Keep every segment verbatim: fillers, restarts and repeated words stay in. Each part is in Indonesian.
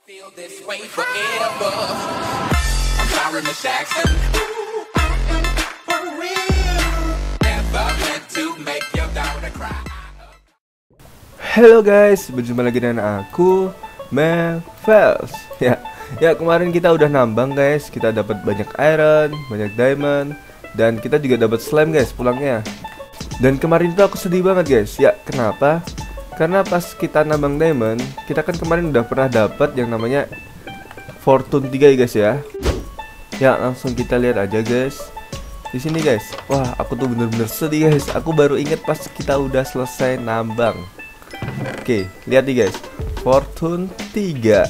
Feel this way forever. I'm sorry, Miss Jackson. For real. Never meant to make your daughter cry. Halo guys, berjumpa lagi dengan aku, Mevels. Ya, ya kemarin kita udah nambang guys, kita dapat banyak iron, banyak diamond, dan kita juga dapat slime guys pulangnya. Dan kemarin tuh aku sedih banget guys. Ya, kenapa? Karena pas kita nambang diamond, kita kan kemarin udah pernah dapat yang namanya Fortune tiga ya guys ya. Ya, langsung kita lihat aja guys. Di sini guys. Wah, aku tuh bener-bener sedih guys. Aku baru inget pas kita udah selesai nambang. Oke, lihat nih guys. Fortune tiga.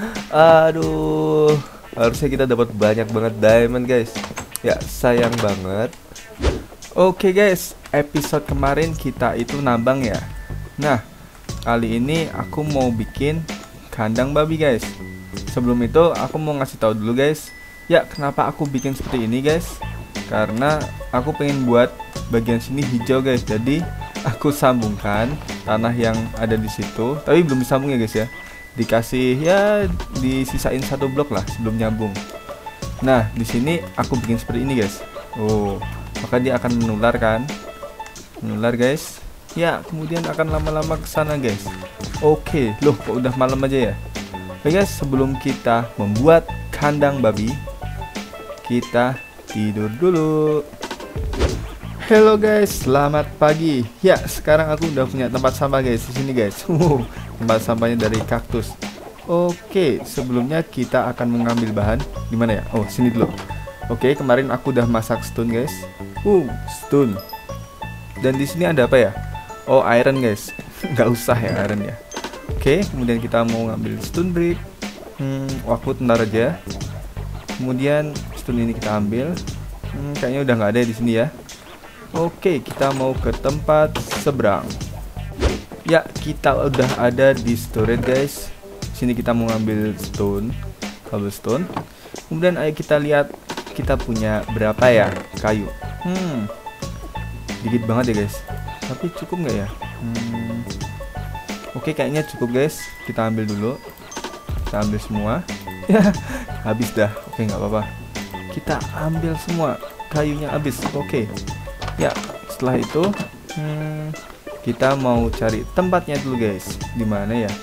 Aduh, harusnya kita dapat banyak banget diamond guys. Ya, sayang banget. Oke guys, episode kemarin kita itu nambang ya. Nah, kali ini aku mau bikin kandang babi guys. Sebelum itu aku mau ngasih tahu dulu guys. Ya, kenapa aku bikin seperti ini guys? Karena aku pengen buat bagian sini hijau guys. Jadi aku sambungkan tanah yang ada di situ. Tapi belum disambung ya guys ya. Dikasih ya disisain satu blok lah sebelum nyambung. Nah, di sini aku bikin seperti ini guys. Oh, maka dia akan menular kan? Menular guys. Ya, kemudian akan lama-lama ke sana guys. Oke, loh kok udah malam aja ya. Oke guys, sebelum kita membuat kandang babi, kita tidur dulu. Halo guys, selamat pagi. Ya, sekarang aku udah punya tempat sampah guys di sini guys. Uh, tempat sampahnya dari kaktus. Oke, sebelumnya kita akan mengambil bahan di mana ya? Oh, sini dulu. Oke, kemarin aku udah masak stone guys. Uh, stone. Dan di sini ada apa ya? Oh, iron guys. Nggak usah ya iron ya. Oke, kemudian kita mau ngambil stone brick. Hmm, waktu bentar aja. Kemudian stone ini kita ambil. Hmm, kayaknya udah nggak ada di sini ya. Oke, kita mau ke tempat seberang. Ya, kita udah ada di storage guys. Sini kita mau ngambil stone, cobblestone. Kemudian ayo kita lihat kita punya berapa ya kayu. Hmm, dikit banget ya guys. Tapi cukup nggak ya? Hmm. Oke, kayaknya cukup guys. Kita ambil dulu. Kita ambil semua. Ya, habis dah. Oke, nggak apa-apa. Kita ambil semua. Kayunya habis. Oke. Ya, setelah itu hmm, kita mau cari tempatnya dulu guys. Di mana ya?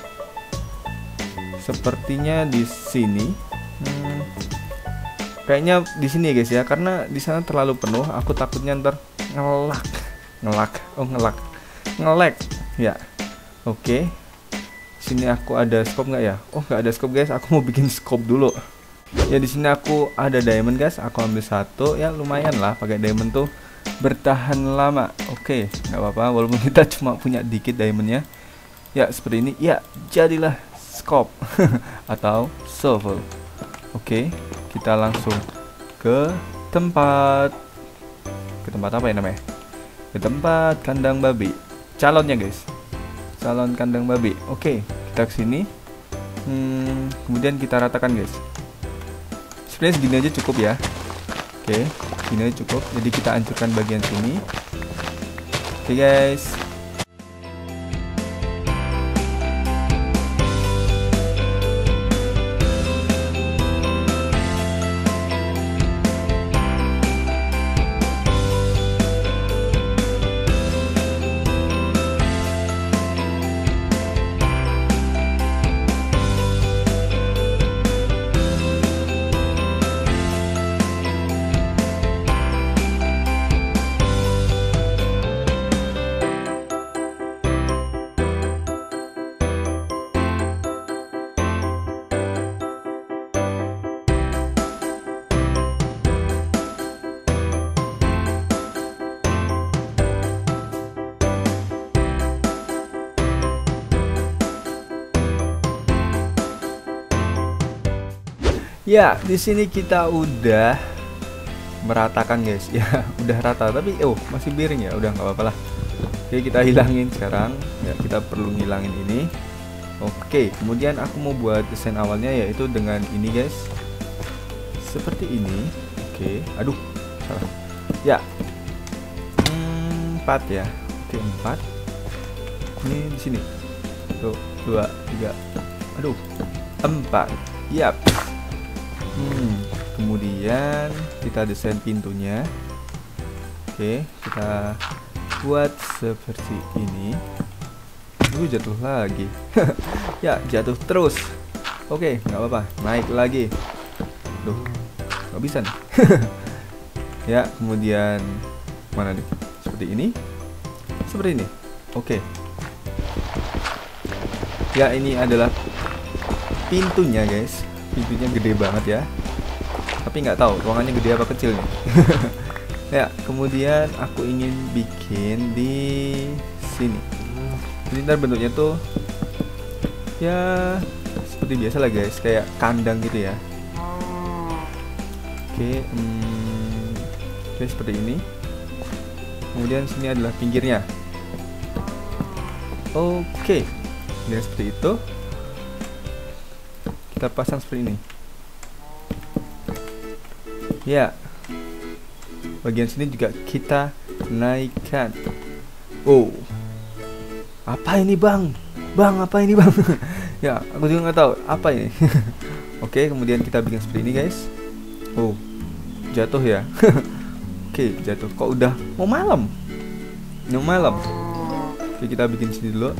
Sepertinya di sini. Hmm, kayaknya di sini ya guys ya. Karena di sana terlalu penuh. Aku takutnya ntar ngelak. Ngelak, oh ngelak, ngelek, ya, oke. Okay. Sini aku ada scope nggak ya? Oh nggak ada scope guys. Aku mau bikin scope dulu. Ya di sini aku ada diamond guys. Aku ambil satu. Ya lumayan lah. Pakai diamond tuh bertahan lama. Oke, okay, nggak apa-apa. Walaupun kita cuma punya dikit diamondnya. Ya seperti ini. Ya jadilah scope atau shovel. Oke, okay, kita langsung ke tempat. Ke tempat apa ya namanya? Ke tempat kandang babi calonnya guys, calon kandang babi. Oke, kita kesini. Hmm, kemudian kita ratakan guys. Sebenarnya segini aja cukup ya. Oke, segini aja cukup. Jadi kita hancurkan bagian sini. Oke guys. Ya, di sini kita udah meratakan guys. Ya, udah rata tapi oh masih miring ya. Udah nggak apa-apa lah. Oke, kita hilangin sekarang. Ya, kita perlu ngilangin ini. Oke, kemudian aku mau buat desain awalnya yaitu dengan ini guys. Seperti ini. Oke, aduh, salah. Ya, hmm, empat ya. Oke, empat. Ini di sini. Tuh, dua, tiga. Aduh, empat. Yap. Hmm, kemudian kita desain pintunya. Oke, kita buat seperti ini. Uh, jatuh lagi. Ya, jatuh terus. Oke, nggak apa-apa. Naik lagi. Duh, nggak bisa nih. Ya, kemudian mana nih? Seperti ini. Seperti ini. Oke. Ya, ini adalah pintunya, guys. Pintunya gede banget ya. Tapi nggak tahu ruangannya gede apa kecil nih. Ya, kemudian aku ingin bikin di sini. Jadi ntar bentuknya tuh ya seperti biasa lah, guys, kayak kandang gitu ya. Oke, hmm, oke seperti ini. Kemudian sini adalah pinggirnya. Oke, dan seperti itu. Kita pasang seperti ini. Ya, bagian sini juga kita naikkan. Oh, apa ini bang? Bang, apa ini bang? Ya, aku juga nggak tahu apa ini. Oke, kemudian kita bikin seperti ini, guys. Oh, jatuh ya. Oke, jatuh. Kok udah mau malam? Mau malam. Oke, kita bikin sini dulu.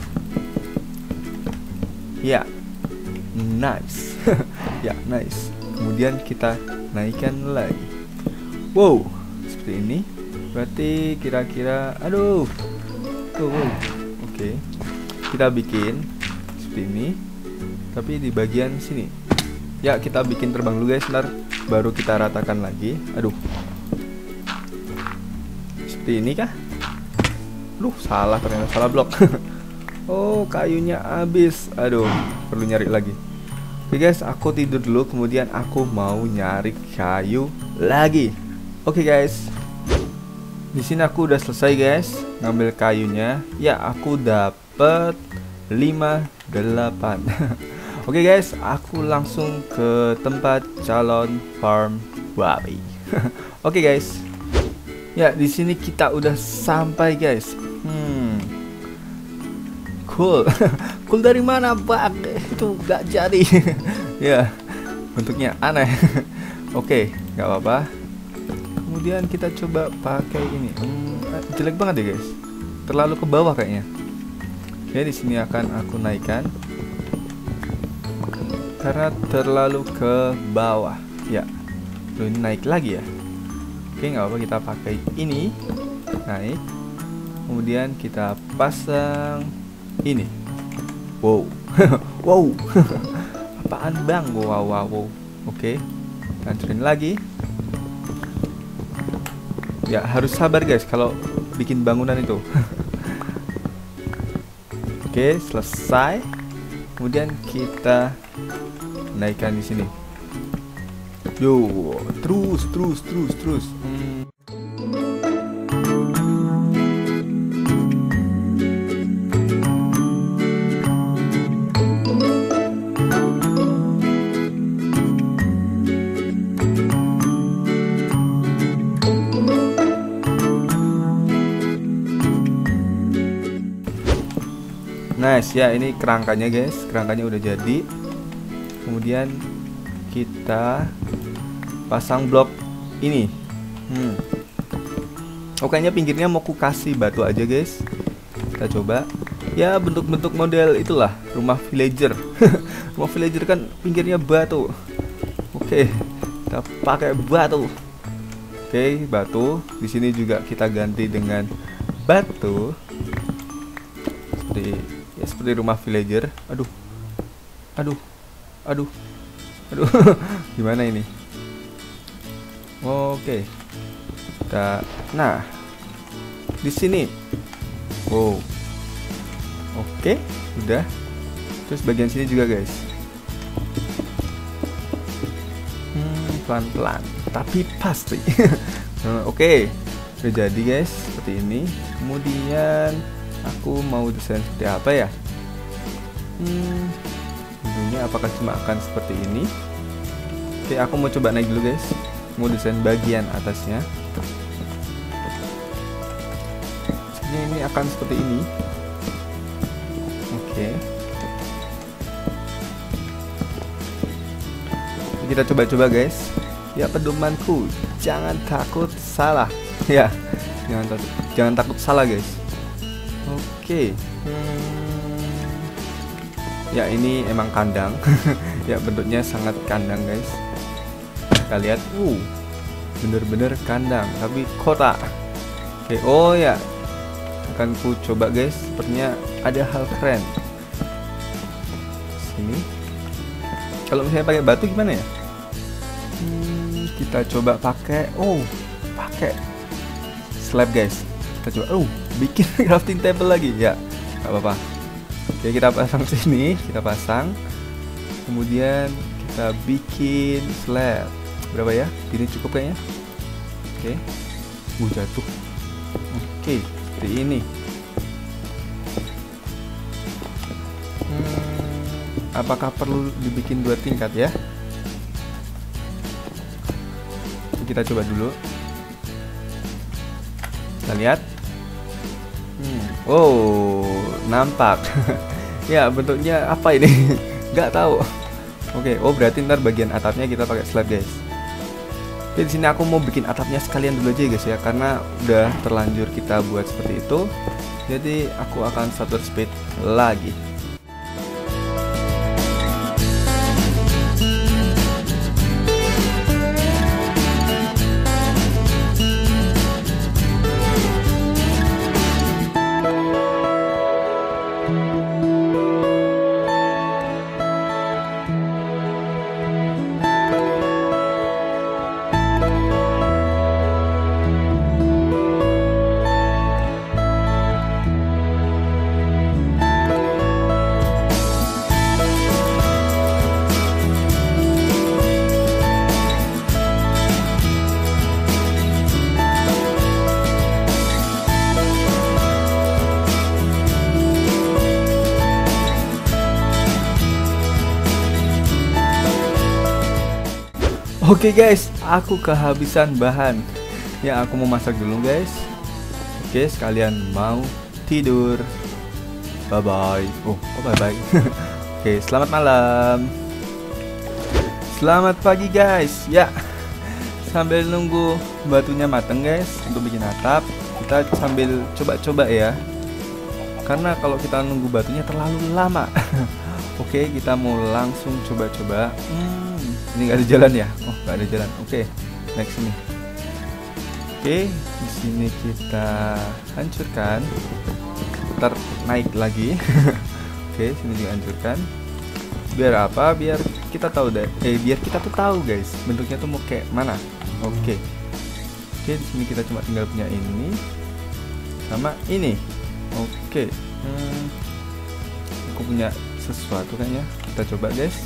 Ya, nice. Ya, nice. Kemudian kita naikkan lagi. Wow, seperti ini. Berarti kira-kira, aduh. Tuh, wow. Oke. Kita bikin seperti ini. Tapi di bagian sini. Ya, kita bikin terbang dulu, guys. Ntar baru kita ratakan lagi. Aduh. Seperti ini kah? Duh, salah, ternyata salah blok. Oh, kayunya habis. Aduh, perlu nyari lagi. Oke, guys, aku tidur dulu. Kemudian aku mau nyari kayu lagi. Oke, guys. Di sini aku udah selesai, guys, ngambil kayunya. Ya, aku dapet lima delapan. Oke, guys, aku langsung ke tempat calon farm babi. Oke, guys. Ya, di sini kita udah sampai, guys. Hmm. Cool. Cool dari mana, Bang? Itu gak jadi. Ya, bentuknya aneh. Oke, nggak apa-apa. Kemudian kita coba pakai ini. Hmm, jelek banget ya, guys. Terlalu ke bawah kayaknya. Oke, di sini akan aku naikkan. Karena terlalu ke bawah. Ya. Loh, ini naik lagi ya. Oke, nggak apa-apa, kita pakai ini. Naik. Kemudian kita pasang ini. Wow. Wow. Apaan bang? Wow, wow, wow. Oke, hancurin lagi. Ya, harus sabar, guys, kalau bikin bangunan itu. Oke, selesai. Kemudian kita naikkan di sini. Yo, terus, terus, terus, terus. Hmm. Nice ya, ini kerangkanya, guys. Kerangkanya udah jadi. Kemudian kita pasang blok ini. Hmm. Oh, kayaknya pinggirnya mau ku kasih batu aja, guys. Kita coba. Ya, bentuk-bentuk model itulah rumah villager. Rumah villager kan pinggirnya batu. Oke, kita pakai batu. Oke, batu. Di sini juga kita ganti dengan batu. Seperti ya, seperti rumah villager. Aduh. Aduh. Aduh. Aduh. Gimana ini? Oke. Kita nah. Di sini. Wow. Oke, udah. Terus bagian sini juga, guys. Hmm, pelan-pelan, tapi pasti. Oke. Udah jadi, guys, seperti ini. Kemudian aku mau desain seperti apa ya? Hmm, tentunya apakah cuma akan seperti ini? Oke, aku mau coba naik dulu, guys. Mau desain bagian atasnya. Sebenarnya ini akan seperti ini. Oke. Kita coba-coba guys. Ya pedomanku, jangan takut salah. Ya, jangan takut, jangan takut salah guys. Oke. Hmm. Ya ini emang kandang. Ya bentuknya sangat kandang guys. Kita lihat, uh, bener-bener kandang, tapi kotak. Oke, oh ya, akan ku coba guys. Sepertinya ada hal keren. Sini. Kalau misalnya pakai batu gimana ya? Hmm, kita coba pakai, oh, pakai slab guys. Kita coba, oh, bikin crafting table lagi ya. Gak apa-apa. Oke, kita pasang sini, kita pasang. Kemudian kita bikin slab. Berapa ya? Ini cukup kayaknya. Oke. Uh, jatuh. Oke, seperti ini. Hmm, apakah perlu dibikin dua tingkat ya? Kita coba dulu. Kita lihat. Hmm. Oh, nampak. Ya, bentuknya apa ini? Nggak tahu. Oke, oh berarti ntar bagian atapnya kita pakai slab guys. Oke, di sini aku mau bikin atapnya sekalian dulu aja guys ya, karena udah terlanjur kita buat seperti itu. Jadi aku akan shutter speed lagi. Oke guys, aku kehabisan bahan. Ya, aku mau masak dulu guys. Oke, sekalian mau tidur. Bye bye. Oh, oh bye bye. Oke, selamat malam. Selamat pagi guys. Ya, sambil nunggu batunya mateng guys untuk bikin atap, kita sambil coba-coba ya. Karena kalau kita nunggu batunya terlalu lama. Oke, kita mau langsung coba-coba. Hmm. Ini nggak ada jalan ya? Oh, nggak ada jalan. Oke, next ini. Oke, di sini kita hancurkan. Ntar naik lagi. Oke, sini juga hancurkan. Biar apa? Biar kita tahu deh. Eh, biar kita tuh tahu guys, bentuknya tuh mau kayak mana. Oke. Oke, di sini kita cuma tinggal punya ini sama ini. Oke. Hmm, aku punya sesuatu kayaknya. Kita coba guys.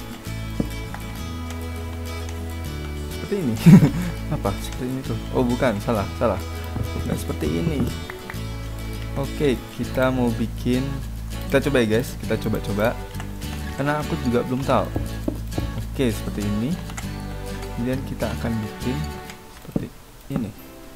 Seperti ini. Apa? Seperti ini tuh. Oh, bukan, salah, salah. Nggak seperti ini. Oke, kita mau bikin. Kita coba ya guys. Kita coba-coba. Karena aku juga belum tahu. Oke, seperti ini. Kemudian kita akan bikin seperti ini.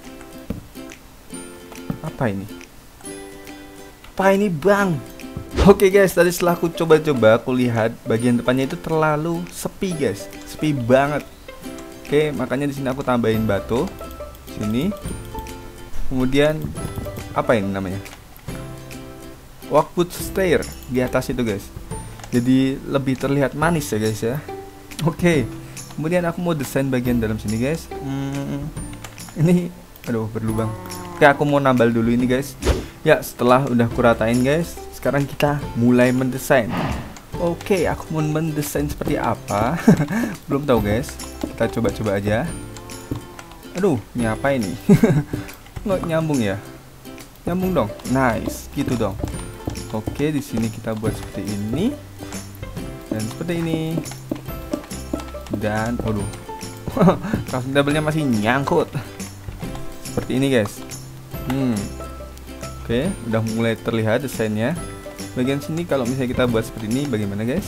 Apa ini? Apa ini bang? Oke guys, tadi setelah aku coba-coba, aku lihat bagian depannya itu terlalu sepi guys, sepi banget. Oke, makanya di sini aku tambahin batu sini. Kemudian apa ini namanya? Walkwood stair di atas itu guys. Jadi lebih terlihat manis ya guys ya. Oke. Kemudian aku mau desain bagian dalam sini guys. Hmm, ini aduh berlubang. Oke, aku mau nambal dulu ini guys. Ya, setelah udah kuratain guys, sekarang kita mulai mendesain. Oke, aku mau mendesain seperti apa? Belum tahu guys. Kita coba-coba aja. Aduh, ini apa ini? Nggak nyambung ya? Nyambung dong. Nice, gitu dong. Oke, di sini kita buat seperti ini dan seperti ini. Dan, aduh, crafting table-nya masih nyangkut. Seperti ini guys. Hmm. Oke, udah mulai terlihat desainnya. Bagian sini kalau misalnya kita buat seperti ini, bagaimana guys?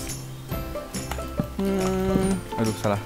Hmm, aduh salah.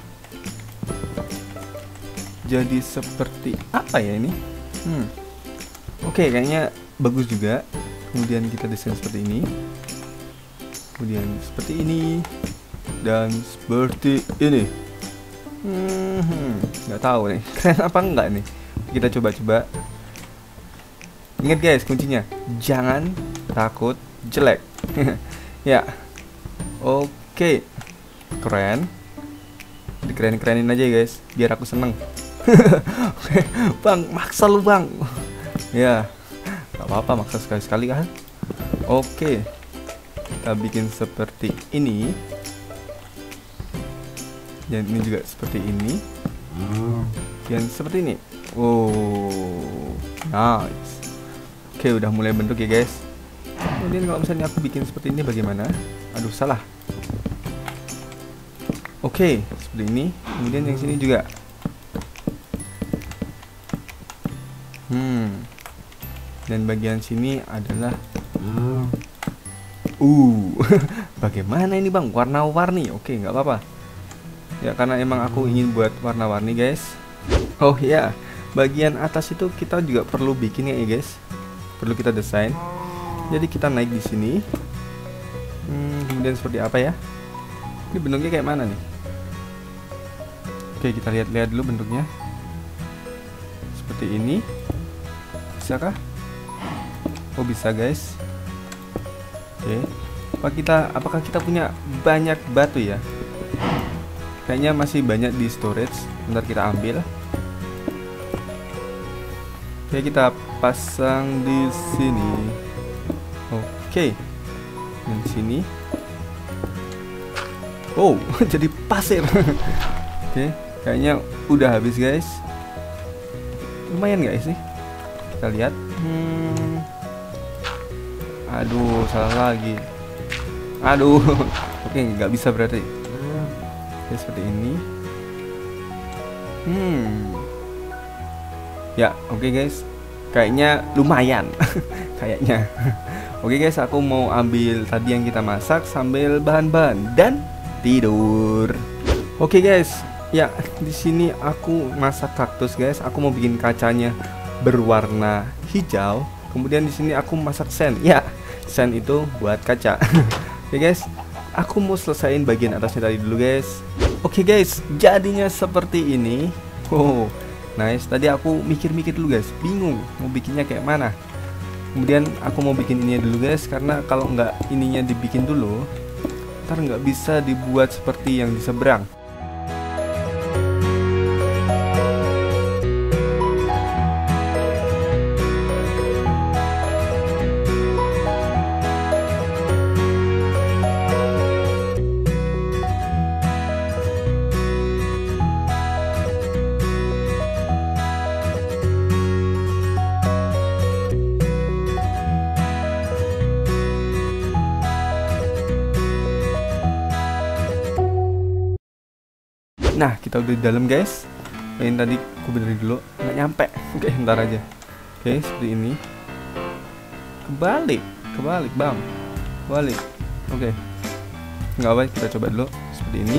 Jadi seperti apa ya ini? Hmm. Oke, kayaknya bagus juga. Kemudian kita desain seperti ini. Kemudian seperti ini dan seperti ini. Hmm, nggak tahu nih, keren apa enggak nih? Kita coba-coba. Ingat guys, kuncinya jangan takut jelek. Ya, oke, keren. Dikeren-kerenin aja ya guys, biar aku seneng. Oke, bang, maksa lu bang. Ya, nggak apa-apa, maksa sekali-sekali kan. Oke, kita bikin seperti ini. Dan ini juga seperti ini. Dan seperti ini. Oh, nice. Oke, udah mulai bentuk ya guys. Kemudian kalau misalnya aku bikin seperti ini bagaimana? Aduh, salah. Oke, seperti ini. Kemudian yang sini juga. Hmm. Dan bagian sini adalah Uh, bagaimana ini bang? Warna-warni. Oke, nggak apa-apa. Ya karena emang aku ingin buat warna-warni guys. Oh ya, bagian atas itu kita juga perlu bikin ya guys. Perlu kita desain. Jadi kita naik di sini. Hmm, kemudian seperti apa ya? Ini bentuknya kayak mana nih? Oke, kita lihat-lihat dulu bentuknya. Seperti ini. Bisakah? Oh bisa guys. Oke, apa kita, apakah kita punya banyak batu ya? Kayaknya masih banyak di storage. Bentar kita ambil. Oke, kita pasang di sini. Oke, di sini. Oh, jadi pasir. Oke, kayaknya udah habis guys. Lumayan guys sih. Kita lihat. Hmm. Aduh, salah lagi. Aduh. Oke, nggak bisa berarti. Oke, seperti ini. Hmm. Ya, oke guys. Kayaknya lumayan. Kayaknya. Oke guys, aku mau ambil tadi yang kita masak sambil bahan-bahan dan tidur. Oke guys. Ya, di sini aku masak kaktus guys. Aku mau bikin kacanya berwarna hijau. Kemudian di sini aku masak sand. Ya, sand itu buat kaca. Oke guys, aku mau selesain bagian atasnya tadi dulu guys. Oke guys, jadinya seperti ini. Oh, nice. Tadi aku mikir-mikir dulu guys, bingung mau bikinnya kayak mana. Kemudian aku mau bikin ini dulu guys, karena kalau nggak ininya dibikin dulu, ntar nggak bisa dibuat seperti yang di seberang. Nah, kita udah di dalam guys. Ini tadi aku benerin dulu, nggak nyampe. Oke, ntar aja. Oke, seperti ini. Kebalik, kebalik bang, kebalik. Oke, nggak apa, kita coba dulu seperti ini.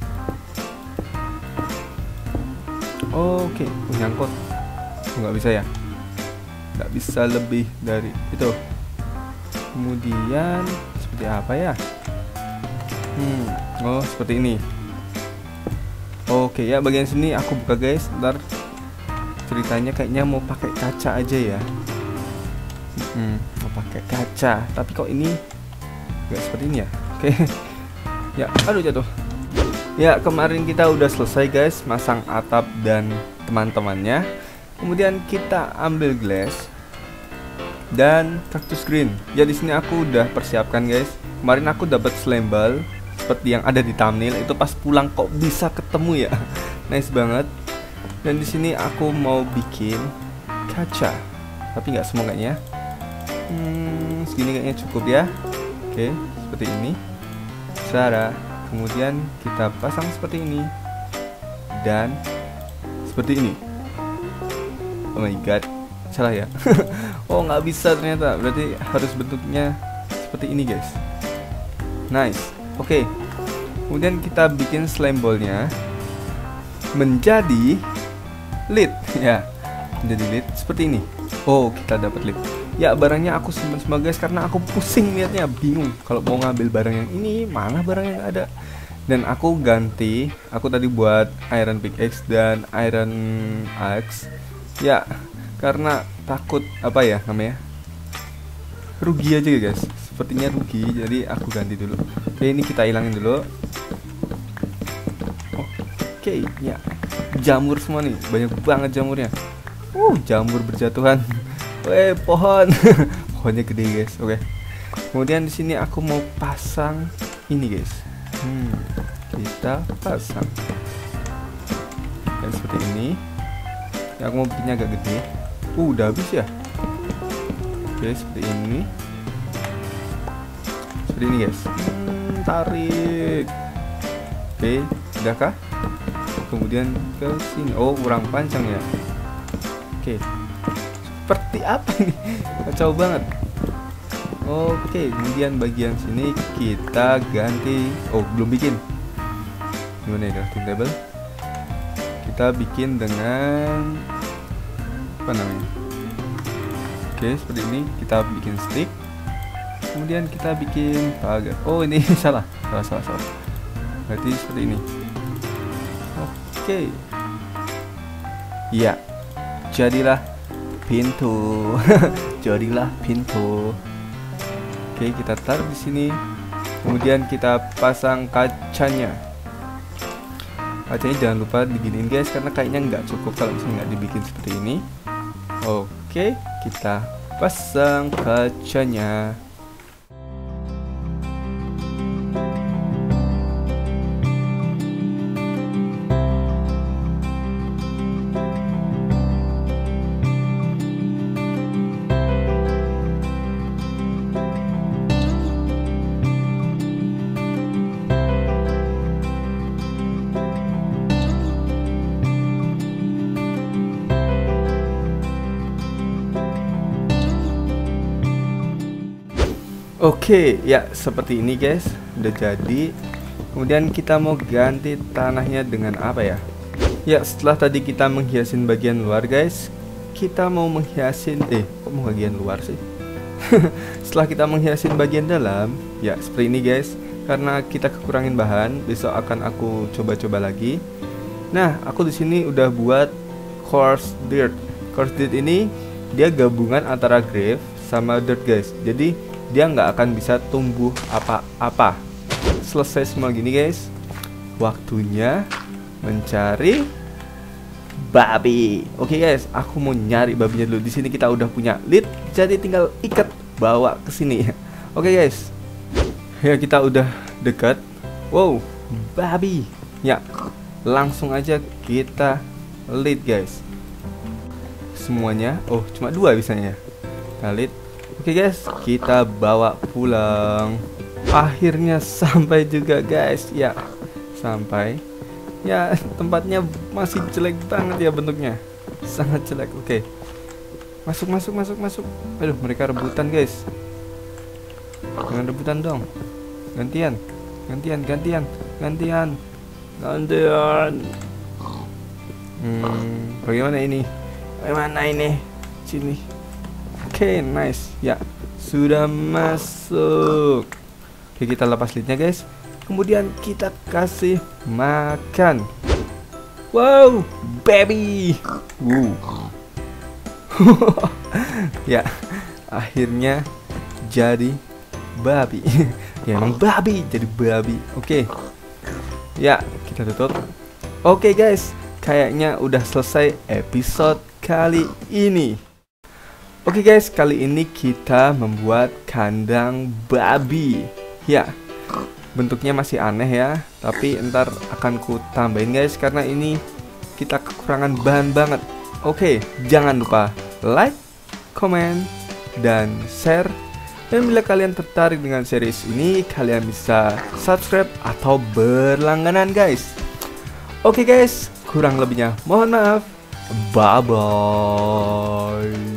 Oke, nyangkut. Nggak bisa ya? Nggak bisa lebih dari itu. Kemudian seperti apa ya? Hmm, oh seperti ini. Oke ya, bagian sini aku buka guys. Ntar ceritanya kayaknya mau pakai kaca aja ya. Hmm, mau pakai kaca. Tapi kok ini nggak seperti ini ya? Oke. Ya, aduh jatuh. Ya, kemarin kita udah selesai guys masang atap dan teman-temannya. Kemudian kita ambil glass dan cactus green. Ya, di sini aku udah persiapkan guys. Kemarin aku dapat selembal seperti yang ada di thumbnail itu, pas pulang kok bisa ketemu ya. Nice banget. Dan di sini aku mau bikin kaca, tapi nggak semua kayaknya. Hmm, segini kayaknya cukup ya. Oke, seperti ini. Cara kemudian kita pasang seperti ini dan seperti ini. Oh my god, salah ya. Oh nggak bisa ternyata, berarti harus bentuknya seperti ini guys. Nice. Oke, kemudian kita bikin slime ball-nya menjadi lid ya, menjadi lid seperti ini. Oh, kita dapat lid. Ya, barangnya aku simpan semua guys karena aku pusing liatnya, bingung kalau mau ngambil barang yang ini, mana barang yang ada. Dan aku ganti, aku tadi buat iron pickaxe dan iron axe. Ya, karena takut apa ya namanya? Rugi aja guys. Sepertinya rugi, jadi aku ganti dulu. Oke, ini kita hilangin dulu. Oke, ya. Jamur semua nih, banyak banget jamurnya. Uh, jamur berjatuhan. Weh, pohon. Pohonnya gede guys. Oke. Kemudian di sini aku mau pasang ini guys. Hmm, kita pasang. Dan seperti ini. Ya, aku mau bikinnya agak gede. Uh, udah habis ya. Oke, seperti ini. Seperti ini guys. Hmm, tarik. Oke, udahkah? Kemudian ke sini. Oh, kurang panjang ya. Oke. Seperti apa ini? Kacau banget. Oke, kemudian bagian sini kita ganti. Oh, belum bikin. Gimana ya crafting table? Kita bikin dengan apa namanya? Oke, seperti ini. Kita bikin stick. Kemudian kita bikin pagar. Oh, ini salah. Salah, salah, salah. Berarti seperti ini. Oke. Iya. Jadilah pintu. Jadilah pintu. Oke, kita taruh di sini. Kemudian kita pasang kacanya. Kacanya jangan lupa diginiin guys, karena kayaknya nggak cukup kalau misalnya nggak dibikin seperti ini. Oke, kita pasang kacanya. Oke, ya seperti ini guys, udah jadi. Kemudian kita mau ganti tanahnya dengan apa ya? Ya, setelah tadi kita menghiasin bagian luar guys, kita mau menghiasin eh kok mau bagian luar sih? Setelah kita menghiasin bagian dalam, ya seperti ini guys. Karena kita kekurangin bahan, besok akan aku coba-coba lagi. Nah, aku di sini udah buat coarse dirt. Coarse dirt ini dia gabungan antara grave sama dirt guys. Jadi dia nggak akan bisa tumbuh apa-apa. Selesai semua gini guys, waktunya mencari babi. Oke guys, aku mau nyari babinya dulu. Di sini kita udah punya lead, jadi tinggal ikat bawa ke sini. Oke guys, ya kita udah dekat. Wow, babi. Ya, langsung aja kita lead guys. Semuanya, oh cuma dua bisanya. Kita lead. Oke guys, kita bawa pulang. Akhirnya sampai juga guys. Ya, sampai. Ya, tempatnya masih jelek banget ya bentuknya. Sangat jelek. Oke. Masuk, masuk, masuk, masuk. Aduh, mereka rebutan guys. Jangan rebutan dong. Gantian. Gantian, gantian. Gantian. Gantian. Hmm, bagaimana ini? Bagaimana ini? Sini. Oke, okay, nice. Ya, sudah masuk. Oke, kita lepas lidnya guys. Kemudian kita kasih makan. Wow, baby. Wow. Ya, akhirnya jadi babi. Ya, emang babi jadi babi. Oke. Okay. Ya, kita tutup. Oke okay, guys, kayaknya udah selesai episode kali ini. Oke okay guys, kali ini kita membuat kandang babi. Ya, bentuknya masih aneh ya, tapi ntar akan ku tambahin guys, karena ini kita kekurangan bahan banget. Oke, okay, jangan lupa like, comment, dan share. Dan bila kalian tertarik dengan series ini, kalian bisa subscribe atau berlangganan guys. Oke okay guys, kurang lebihnya mohon maaf. Bye bye.